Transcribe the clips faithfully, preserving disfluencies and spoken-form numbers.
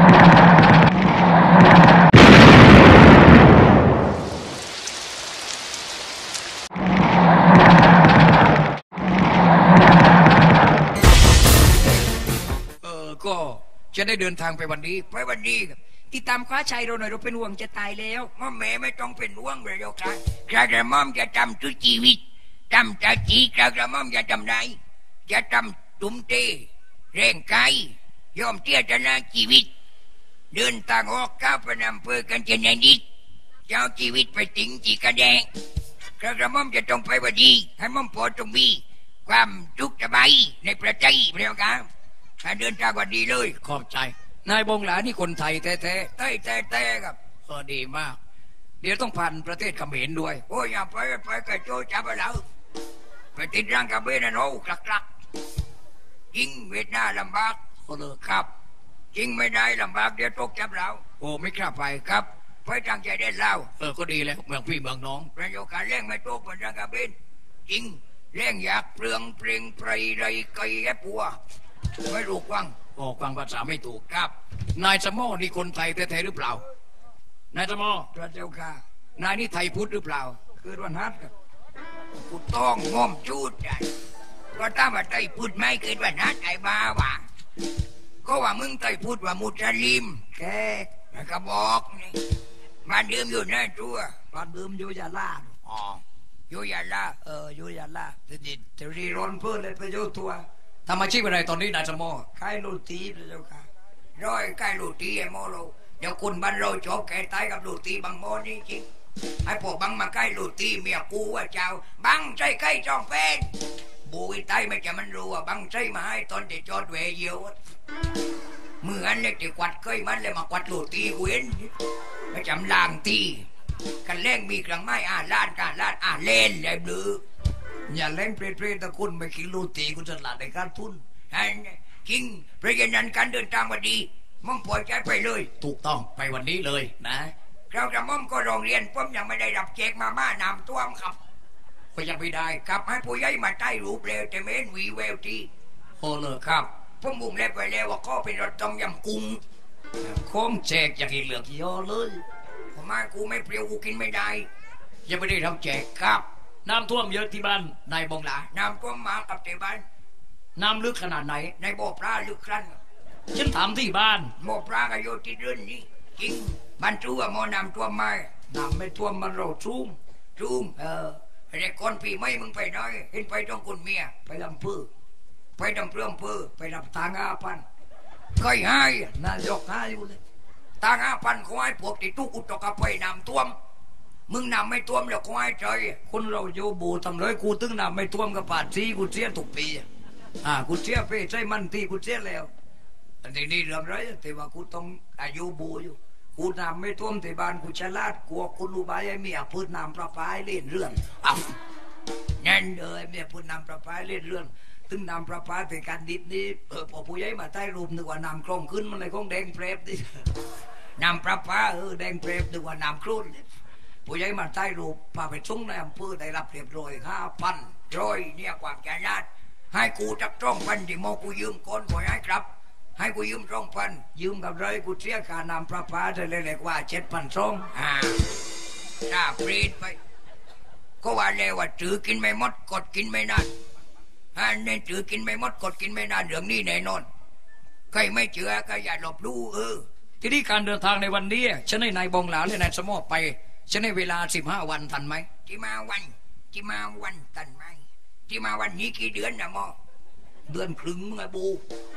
ก็จะได้เดินทางไปวันนี้ไปวันนี้ครับติดตามคว้าชัยเราหน่อยเราเป็นห่วงจะตายแล้วม่อมแม่ไม่ต้องเป็นห่วงเลยเจ้าค่ะกระกระม่อมจะจำทุกชีวิตจำจะจีกระกระม่อมจะจำได้จะจำตุ้มเตะแรงกายยอมเตี้ยจะนาชีวิตเดินทางออกก้าวไปนำเพื่อกันเจนนิดเจ้าชีวิตไปถึงจีกระแดงกระกระม่อมจะต้องไปวันนี้ให้ม่อมพอตรงมีความทุกข์สบายในประใจเรียวกันถ้าเดินทางวันดีเลยขอบใจนายบงหลานี่คนไทยแท้แท้ไทยแท้แท้ครับก็ดีมากเดี๋ยวต้องผ่านประเทศเขมรด้วยโอ้ยอย่าไปไปกระโจนจับไปแล้วไปติดรังกระเบนนะโน้กลักกลักยิงเวียดนามลำบากโอ้เลยครับยิงไม่ได้ลำบากเดี๋ยวตกจับเราโอ้ไม่กล้าไปครับไปตั้งใจได้เล่าเออก็ดีแล้วเมืองพี่เมืองน้องประโยชน์การเล่งไม่ตกบนรังกระเบนยิงเล่งอยากเปลืองเปล่งไพรไรไก่แอปัวไม่รู้กว้างโอ้กว้างภาษาไม่ถูกครับนายสมอนี่คนไทยแท้ๆหรือเปล่านายสมอพระเจ้าค่ะนายนี่ไทยพุทธหรือเปล่าคือวันฮัทครับกูต้องง้มจูดได้ก็ถ้าว่าไทยพุทธไม่เกิดวันฮัทไอ้บ้าวะก็ว่ามึงไทยพุทธว่ามุสลิมแค่แล้วก็บอกนี่บ้านเดิมอยู่หน้าตัวบ้านเดิมอยู่ยาลาอ๋ออยู่ยาลาเอออยู่ยาลาจะดิจะรีร้อนเพื่อเลยไปโยตัวทำอาชีพอะไรตอนนี้นายสมอขายโรตีพระเจ้าค่ะร้อยขายโรตีไอ้โมโลเดี๋ยวคนบ้านเราชอบแก่ตายกับโรตีบางโมนี่จริงไอ้พวกบังมาขายโรตีเมียกูว่าเจ้าบังใจใกล้จองแฟนบุยตายไม่จะมันรู้ว่าบังใจมาให้ตอนที่จอดเวเยียวเมื่อนั้นเลยที่กวัดเคยมันเลยมากวัดโรตีเว้นไม่จำลางตีกันเล่งมีกลางไม้อ่านล้านการล้านอ่านเล่นเลยหรืออย่าเล่นเปรตๆตะคุณไม่คิดรู้ตีคุณฉลาดในการทุนจริงเพราะฉะนั้นการเดินทางวันดีม่อมปล่อยใจไปเลยถูกต้องไปวันนี้เลยนะเราจะม่อมก็โรงเรียนผมยังไม่ได้รับแจกมาม่านำตัวมครับก็ยังไม่ได้ครับให้ผู้ใหญ่มาใต้รูปเร็วแต่เม้นวีเวลทีโอ้เลยครับผมบุ้งเล็บไปแล้วว่าก็เป็นรถต้มยำกุ้งโค้งแจกอยากกินเหลือกี่ยอเลยผมมากูไม่เปรี้ยวกูกินไม่ได้ยังไม่ได้ทำแจกครับน้ำท่วมเยอะที่บ้านนายบงหลาน้ำท่วมมากับที่บ้านน้ำลึกขนาดไหนในบ่อปลาลึกขั้นฉันถามที่บ้านบ่อปลาก็อยู่ที่เรือนนี้จริงบ้านชั่วมอน้ำท่วมไหมน้ำไม่ท่วมมันเราชุ่มชุ่มเออไอ้คนปีไม่มึงไปได้เห็นไปต้องคุณเมียไปลำพื้ไปดำเพื่อมพื้ไปรับทางอาพันเคยให้นายกให้อยู่เลยทางอาพันเขาให้พวกที่ทุกอุตกไปน้ำท่วมมึงนำไม่ท่วมแล้วกูให้ใจคนเราโยบูทำเลยกูตึงนำไม่ท่วมกับป่าที่กูเสียทุกปีอ่ากูเสียไปใช่มันที่กูเสียแล้วอันนี้นี่เรื่องไรแต่ว่ากูต้องอายุบูอยู่กูนำไม่ท่วมที่บ้านกูฉลาดกลัวคุณรู้ใบไอ้เมียพูดนำประปายเล่นเรื่องอ้าวนั่นเลยเมียพูดนำประปายเล่นเรื่องตึงนำประปาแต่การดิบนี่เออพอผู้ใหญ่มาใต้รูปนึกว่านำคลองขึ้นมันเลยคงแดงเปรบดินำประปาเออแดงเปรบนึกว่านำครุ่นผู้ใหญ่มาใต้รูปพาไปส่งในอำเภอได้รับเรียบร้อยห้าพันร้อยเนี่ยความใจญาติให้กูจักจ้องพันที่โมกูยืมก้นขอให้ครับให้กูยืมจ้องพันยืมกับไรกูเสียค่านำประปาได้เลยกว่าเจ็ดพันสองอ่าถ้าปรีดไปก็ว่าเลยว่าถือกินไม่หมดกดกินไม่นานอันนี้ถือกินไม่หมดกดกินไม่นานเรื่องนี้แน่นอนใครไม่เชื่อก็อย่าหลบลู่เออที่นี่การเดินทางในวันนี้ฉันให้นายบงหลาและนายสมอไปฉันให้เวลาสิบห้าวันทันไหมที่มาวันที่มาวันทันไหมที่มาวันนี้กี่เดือนนะหมอเดือนครึ่งมึงไอ้บู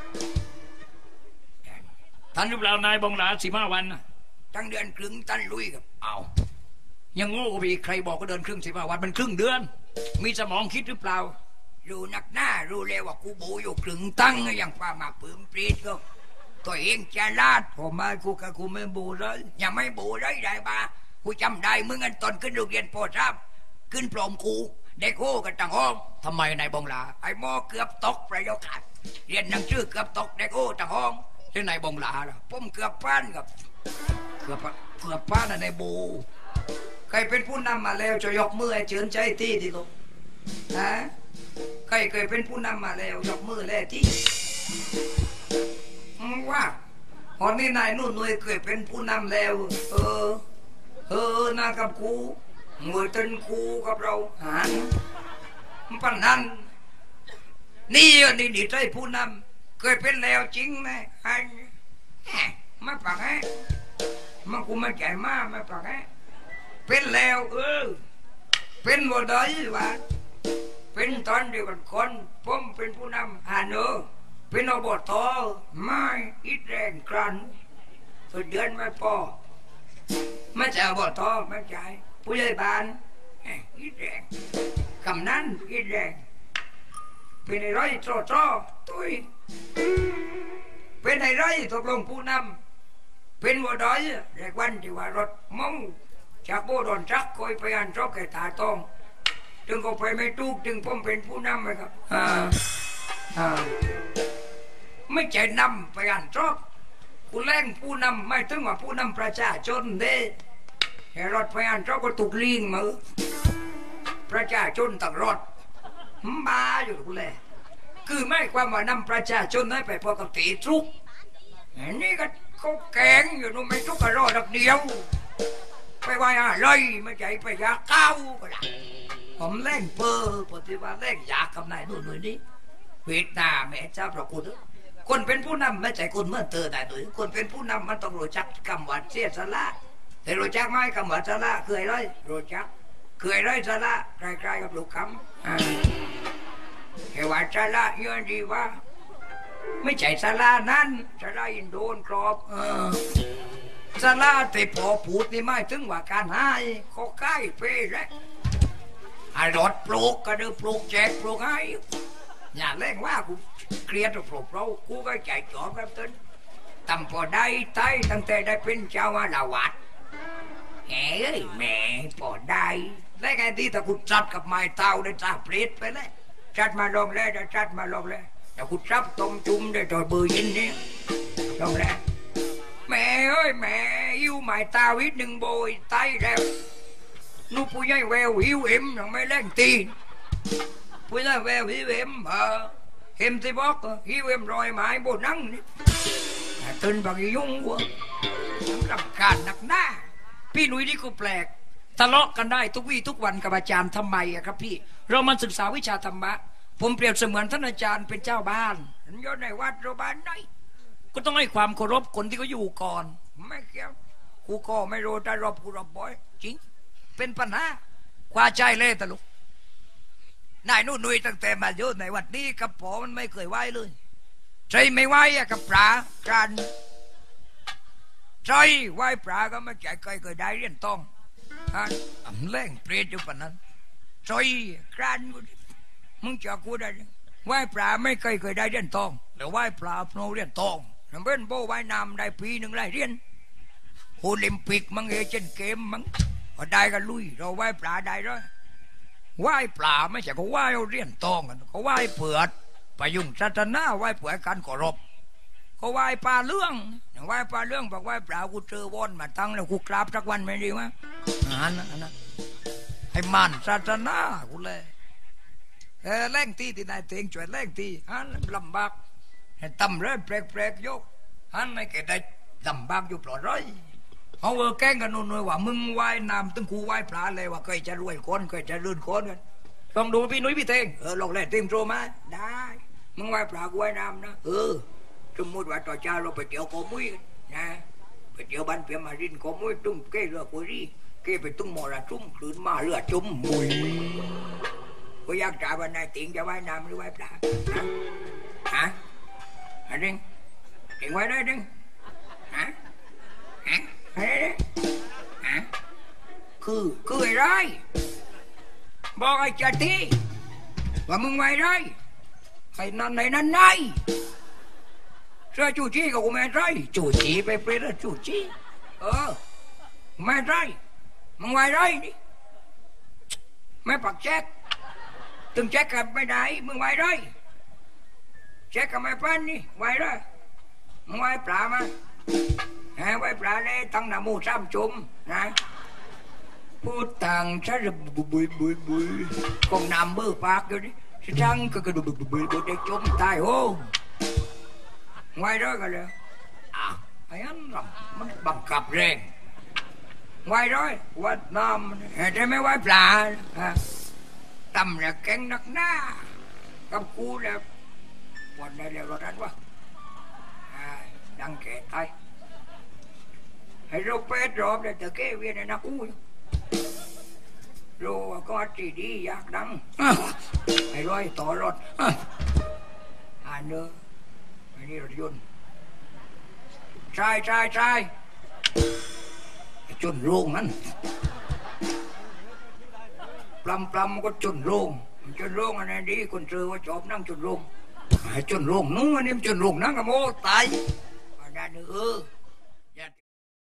ทันหรือเปล่านายบงหลาสิบห้าวันตั้งเดือนครึ่งทันลุยกับเอายังโง่ไปใครบอกก็เดินครึ่งสิบห้าวันมันครึ่งเดือนมีสมองคิดหรือเปล่ารู้นักหน้ารู้เลยว่ากูบูอยู่ครึ่งตั้งอย่างป้ามาปื้มปรีดก็ตัวเองจะลาดผมมากูกับกูไม่บูเลยยังไม่บูเลยได้ปะกูจำได้มึงกันตอนขึ้นโรงเรียนปอทราบขึ้นปลอมครูได้โค้กันต่างห้องทำไมนายบงลาไอ้หมอเกือบตกประโยคขาดเรียนหนังสือเกือบตกได้โค้ต่างห้องที่นายบงลาล่ะผมเกือบพันกับเกือบเกือบพันในบูใครเป็นผู้นำมาแล้วจะยกมือให้เชิญใจที่ที่ลูกฮะใครเคยเป็นผู้นำมาแล้วยกมือแล้วที่ว่าโหอนนี้นายนู่นนุ่ยเคยเป็นผู้นำแล้วเออเออนากับกูมวยเต้นกูกับเราหันปันนั้นนี่นี่นี่ใจผู้นำเคยเป็นแล้วจริงไหมอันมาปากแฮมันกูไม่ใจมากมาปากแฮเป็นแล้วเออเป็นบ่ได้วะเป็นตอนเดียวกันคนผมเป็นผู้นำฮันเนอเป็นอบตไม่อิดแรงกรันเดือนไม่พอไม่ใช่อบตไม่ใช่ผู้ใหญ่บ้านอิดแรงคำนั้นอิดแรงเป็นไอ้ร้อยโตโตตุยเป็นไอ้ร้อยตกลงผู้นำเป็นบ่ได้เรียกวันที่ว่ารถมั่งจากโบดอนจักคอยไปอันจอกแก่ตาตองถึงก็ไปไม่ถูกถึงผมเป็นผู้นำไหมครับอ่าอ่าไม่ใจนำไปอันจอกกูแรงผู้นำไม่ถึงว่าผู้นำประชาชนเด้แค่รถไปอันจอกก็ถูกลิงมือประชาชนตักรถบ้าอยู่กูเลยคือไม่ความว่านำประชาชนให้ไปพอกับตีทุกอันนี้ก็เขาแกงอยู่นู่นไม่ทุกกระรอดักเดียวไปว่าอะไรไม่ใจไปยาเก้าก็ได้ผมแรงเปอร์ปฏิวัติแรงยากับนายนู่นนู่นนี่เวียดนามแม่เจ้าพระคุณคนเป็นผู้นำไม่ใช่คนเมื่อเตอได้ด้วยคนเป็นผู้นำมันต้องรู้จักคำว่าเสียสละแต่รู้จักไหมคำว่าสละเคยไรรู้จักเคยไรสละใกล้ๆกับลูกคำแค่ว่าสละเยอะดีว่าไม่ใช่สละนั้นสละอินโดนกรอบสละแต่พอพูดนี่ไม่ถึงว่าการให้เขาใกล้เพ่แล้วไอ้รถปลูกก็ดูปลูกแจกปลูกให้อย่าเล่นว่ากูเครียดปลูกเรากูก็ใจจ่อแบบนั้นตำพอได้ไต้ตั้งแต่ได้เป็นเจ้าว่าละวัดแหมแม่พอได้ได้ไงที่ถ้ากูจัดกับไม้เต้าได้จับเปรตไปเลยจัดมาลงเลยจะจัดมาลงเลยแต่กูจับต้มจุ่มได้ตัวเบอร์ยินนี่ลงเลยแม่เอ้ยแม่หิวไม้เต้าอีกหนึ่งโบยไต้แล้วนูผู้ใหญ่แววหิวเอ็มยังไม่เล่นตีนผู้ใหญ่แววหิวเอ็มเออเอ็มที่บอกหิวเอ็มรอยไม้โบนั่งนี่ตื่นบางยุ่งวะสำหรับการหนักหน้าพี่หนุ่ยนี่ก็แปลกทะเลาะกันได้ทุกวี่ทุกวันกับอาจารย์ทำไมอะครับพี่เรามาศึกษาวิชาธรรมะผมเปรียบเสมือนท่านอาจารย์เป็นเจ้าบ้านยศในวัดโรบ้านไหนก็ต้องให้ความเคารพคนที่เขาอยู่ก่อนไม่เกี่ยวกูก็ไม่รู้แต่รบกูรบบ่อยจริงเป็นปัญหาคว้าใจเลยตลุกนายนู่นนุ่ยตั้งแต่มาอยู่ในวัดนี้กับผมมันไม่เคยไหวเลยใจไม่ไหวอะกับปลาการใจไหวปลาก็ไม่ใจเคยเคยได้เรียนต้องฮะอำแรงเปรียดอยู่ปนนั้นใจการมึงจะกูได้ไหวปลาไม่เคยเคยได้เรียนต้องแต่ไหวปลาโนเรียนต้องนั่นเป็นโบไหวน้ำได้ปีหนึ่งได้เรียนโอลิมปิกมั้งเอเจนเกมมั้งก็ได้กันลุยเราไหว้ปลาได้ด้วยไหว้ปลาไม่ใช่เขาไหว้เอาเรียนตองกันเขาไหว้เปลือดไปยุ่งศาสนาไหว้เปลือดการเคารพเขาไหว้ปลาเรื่องไหว้ปลาเรื่องบอกไหว้ปลากูเจอวอนมาตั้งแล้วกูกราบสักวันไม่ดีมั้ยอันนั้นให้มันศาสนากูเลยเออแรงตีที่นายเตียงช่วยแรงตีอันลำบากให้ตำเรื่อแปลกๆยกอันไม่เกิดได้ลำบากอยู่ปลอดร้อยเขาเออแกล้งกันนู่นว่ามึงว่ายน้ำตึงกูว่ายปลาเลยว่าเคยจะรวยคนเคยจะลื่นคนกันลองดูพี่นุ้ยพี่เทงเออลองเล่นเต็มโตมาได้มึงว่ายปลากูว่ายน้ำนะเออสมมติว่าต่อเช้าเราไปเที่ยวโกมุยนะไปเที่ยวบ้านเพียมารินโกมุยตุ้งเกลือกุยรีเกไปตุ้งมอระจุ่มคลื่นมาเรือจุ่มมุยกูอยากจ่ายวันไหนติงจะว่ายน้ำหรือว่ายปลาฮะฮะอันนี้ติงว่ายได้ดึงฮะฮะเฮ้ยคือคืออะไรบอกไอ้จัดทีว่ามึงไม่ได้ไอ้นั่นไอ้นั่นไงเสื้อจูจี้กับกูไม่ได้จูจี้ไปเปรี้ยจูจี้เออไม่ได้มึงไม่ได้นี่ไม่ปักแจ็คตึงแจ็คกับไม่ได้มึงไม่ได้แจ็คกับไม่ปั้นนี่ไม่ได้มึงไม่ปลามาไว้ปลาเล่ตั้งหน้ามูซ้ำจุ่มนะพูดต่างชาติบุยบุยบุยบุยกองน้ำเบอร์ปากอยู่ดิช่างก็กระดูกบุยบุยบุยได้จุ่มตายโอ้ไว้ด้วยกันเลยอ่ะไอ้อันลำมันบังคับแรงไว้ร้อยวัดน้ำเห็นได้ไหมไว้ปลาฮะตำเนี่ยแกงนักหน้ากับกูเนี่ยวันไหนเรียกรถนั้นวะดังแก่ไทยให้เราเป็ดรอบเลยแต่แกเวียนในนักกู้รู้ว่าก็จีดีอยากดังให้ร้อยต่อรถอ่านเนอะอันนี้รถยนต์ใช่ใช่ใช่จนโรงนั้นปลำปลำก็จนโรงจนโรงอันนี้ดีคนเจอว่าจอบนั่งจนโรงจนโรงนู้นอันนี้จนโรงนั่งกับโมตายอันนั้นเออ